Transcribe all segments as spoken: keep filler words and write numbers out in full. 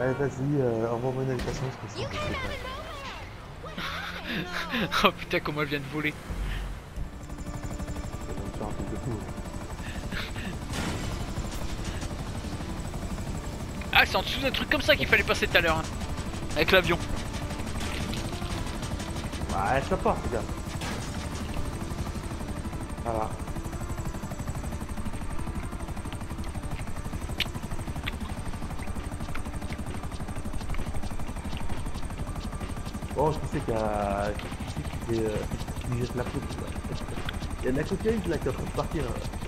Allez, vas-y, euh, envoie-moi une invitation parce que ça, je sais pas. Oh putain, comment elle vient de voler. Ça va me faire un truc de fou. Ah, c'est en dessous d'un truc comme ça qu'il fallait passer tout à l'heure, hein. Avec l'avion. Ouais, ça part, regarde. Voilà. Bon, je sais qu'il y a... qui, euh, qui jette la poudre. Il y a de la cocaïne là qui est en train de partir.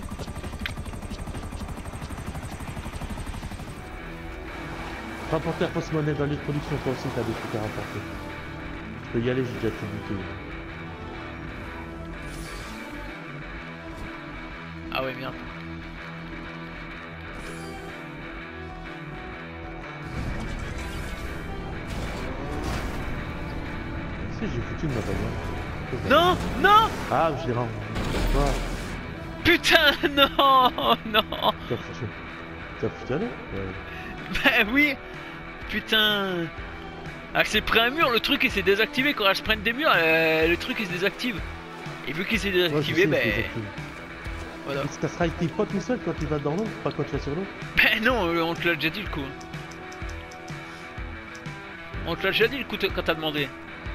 Rapporteur post-monnaie dans les productions, toi aussi t'as des trucs à rapporter. Je peux y aller, j'ai déjà tout buté. Ah ouais, merde. Si, j'ai foutu de ma bagnole. Non, non. Ah, je l'ai rendu. Putain, non, non. T'as foutu. T'as foutu aller ouais. Bah oui. Putain. Ah, c'est près un mur, le truc il s'est désactivé. Quand elle se prenne des murs, euh, le truc il se désactive. Et vu qu'il s'est désactivé, ouais, sais, bah... Voilà. Est-ce que ça sera été pas tout seul quand tu vas dans l'eau, pas quand tu vas sur l'eau? Ben non, on te l'a déjà dit le coup. On te l'a déjà dit le coup quand t'as demandé.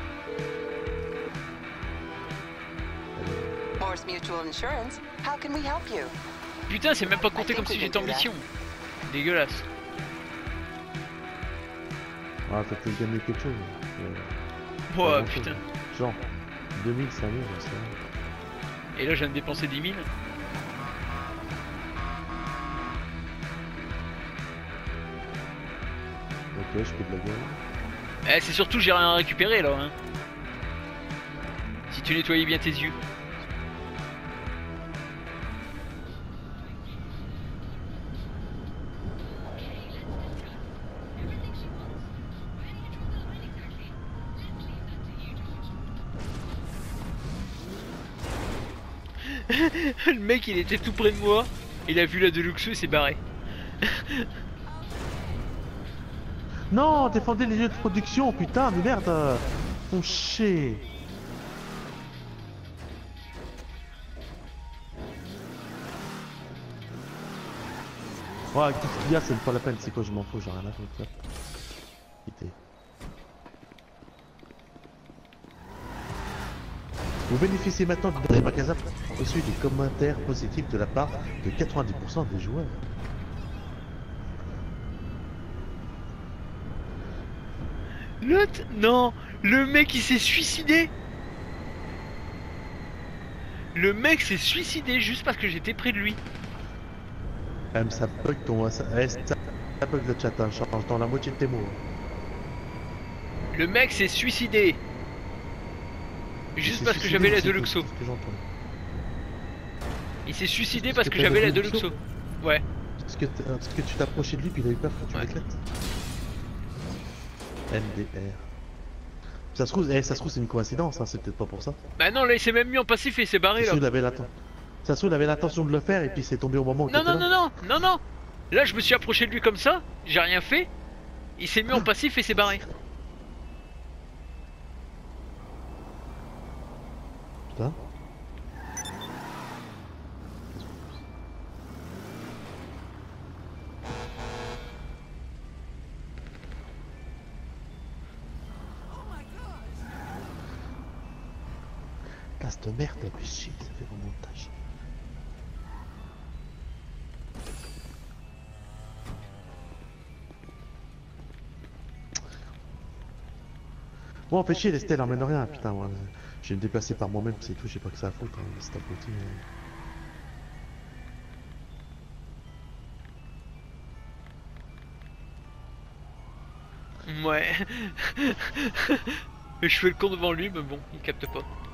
Morse Mutual Insurance, how can we help you? Putain, c'est même pas compté comme si j'étais en mission. Dégueulasse. Ah, t'as peut-être gagné quelque chose. Euh, Ouais, putain. Genre, deux mille, cinq mille, j'en sais rien. Et là, je viens de dépenser dix mille. Ok, je fais de la gueule. Eh, c'est surtout j'ai rien récupéré là. Hein. Si tu nettoyais bien tes yeux. Le mec il était tout près de moi, il a vu la Deluxe et s'est barré. Non, défendez les lieux de production, putain, mais merde. Mon chier. Ouais, tout ce qu'il y a, c'est pas la peine, c'est quoi, je m'en fous, j'ai rien à foutre. Quittez. Vous bénéficiez maintenant des magasins reçus des commentaires positifs de la part de quatre-vingt-dix pour cent des joueurs. L'autre, non, le mec il s'est suicidé. Le mec s'est suicidé juste parce que j'étais près de lui. Même ça bug ton... Ça, eh, ça, ça bug le chat, hein, change dans la moitié de tes mots. Le mec s'est suicidé. Juste parce que j'avais la Deluxo. Il s'est suicidé parce que j'avais la Deluxo. Ouais. Parce que, parce que tu t'es approché de lui puis il a eu peur que tu ouais. l'éclates. M D R. Ça se trouve, eh, ça se trouve c'est une coïncidence, hein, c'est peut-être pas pour ça. Bah non, là il s'est même mis en passif et il s'est barré là. Il avait ça se trouve il avait l'intention de le faire et puis c'est tombé au moment où Non non non non non non. Là je me suis approché de lui comme ça, j'ai rien fait. Il s'est mis en passif et s'est barré. Putain. Casse de merde, mais chier, ça fait vraiment tâche. Bon, fait chier, les stèles emmènent rien, putain, moi. Je vais me déplacer par moi-même, c'est tout, j'ai pas que ça à foutre, hein, c'est à côté. Hein. Ouais. Je fais le con devant lui, mais bon, il capte pas.